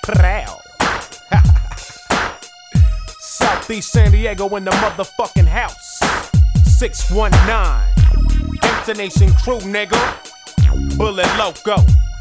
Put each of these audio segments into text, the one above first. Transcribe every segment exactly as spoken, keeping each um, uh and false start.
Proud. Southeast San Diego in the motherfucking house. six one nine. Gangsta Nation crew, nigga. Bullet Loco.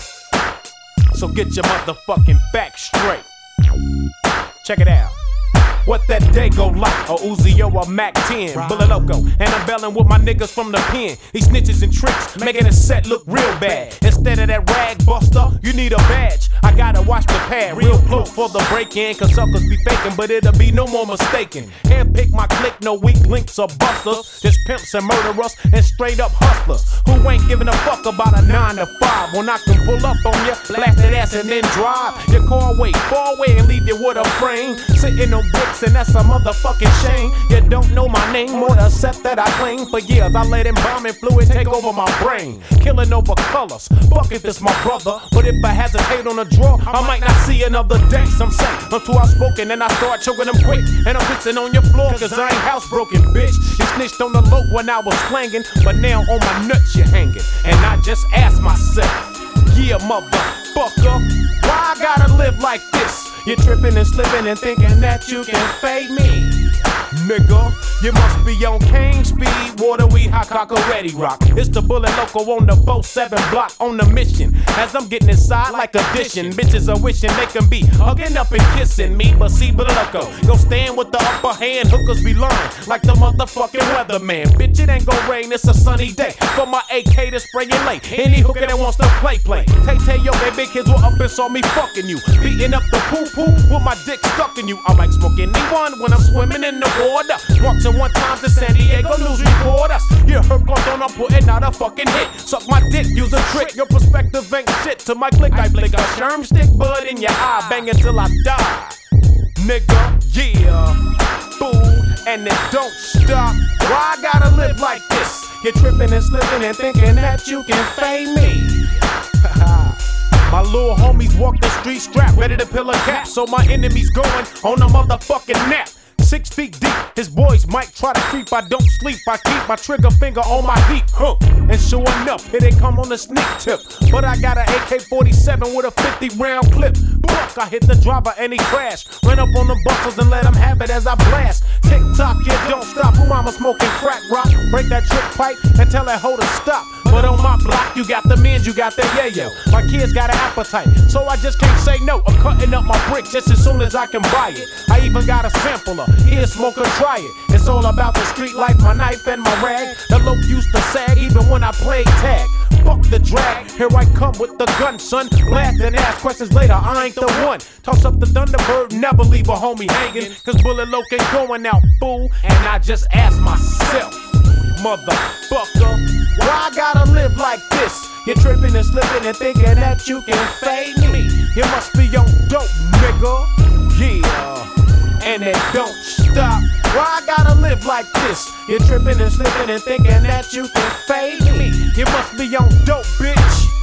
So get your motherfucking back straight. Check it out. What that day go like? A Uzi or a Mac ten, Bullet Loco, and I'm belling with my niggas from the pen. These snitches and tricks, making the set look real bad. Instead of that rag buster, you need a badge. I gotta watch the pad real close for the break-in, cause suckers be faking, but it'll be no more mistaken. Handpick my clique, no weak links or busters. Just pimps and murderers and straight up hustlers who ain't giving a fuck about a nine to five. When I can pull up on ya, blast that ass and then drive your car away, far away and leave you with a frame. Sitting on bricks and that's a motherfucking shame. You don't know my name or the set that I claim. For years I let embalming fluid take over my brain. Killing over colors, fuck if it's my brother. But if I hesitate on a draw, I might not see another day. Some say I'm too outspoken and I start choking them quick. And I'm pissing on your floor cause I ain't housebroken, bitch. You snitched on the low when I was slanging, but now on my nuts you're hanging. And I just ask myself, yeah motherfucker, why I gotta live like this? You're tripping and slipping and thinking that you can fade me. Nigga, you must be on King Speed, water, weed, hot cock, or ready rock. It's the Bullet Loco on the four seven block on the mission. As I'm getting inside like addition, bitches are wishing they can be hugging up and kissing me. But see, Bullet Loco, go stand with the upper hand. Hookers be lying like the motherfucking weatherman. Bitch, it ain't gon' rain, it's a sunny day. For my A K to spray your late. Any hooker that wants to play, play. Tay Tay, yo, baby kids were up and saw me fucking you. Beating up the poo poo with my dick stuck in you. I like smoking anyone when I'm swimming in the water. Once and one time to San Diego news reporters. You heard on I'm putting out a fucking hit. Suck my dick, use a trick. Your perspective ain't shit. To my click, I blink a sherm stick, bud in your eye, bang until I die. Nigga, yeah, fool, and it don't stop. Why I gotta live like this? You're tripping and slipping and thinking that you can fade me. My little homies walk the street strapped, ready to peel a cap. So my enemies going on a motherfucking nap. Six feet deep, his boys might try to creep. I don't sleep, I keep my trigger finger on my heat, huh? And sure enough, here they come on a sneak tip. But I got an A K forty-seven with a fifty round clip. Buck, I hit the driver and he crashed. Ran up on the buckles and let him have it as I blast. Tick tock, yeah, don't stop. Who mama smoking crack rock? Break that trick pipe and tell that hoe to stop. But on my block, you got the men, you got the yayo. My kids got an appetite, so I just can't say no. I'm cutting up my bricks just as soon as I can buy it. I even got a sampler. Here, smoker, try it. It's all about the street life, my knife and my rag. The lope used to sag even when I played tag. Fuck the drag, here I come with the gun, son. Blast and ask questions later, I ain't the one. Toss up the Thunderbird, never leave a homie hanging. Cause Bullet Loco ain't going out, fool. And I just ask myself, motherfucker, why I gotta live like this? You're tripping and slipping and thinking that you can fade me. You must be on dope, nigga. Yeah. And it don't stop. Why I gotta live like this? You're tripping and slipping and thinking that you can fade me. You must be on dope, bitch.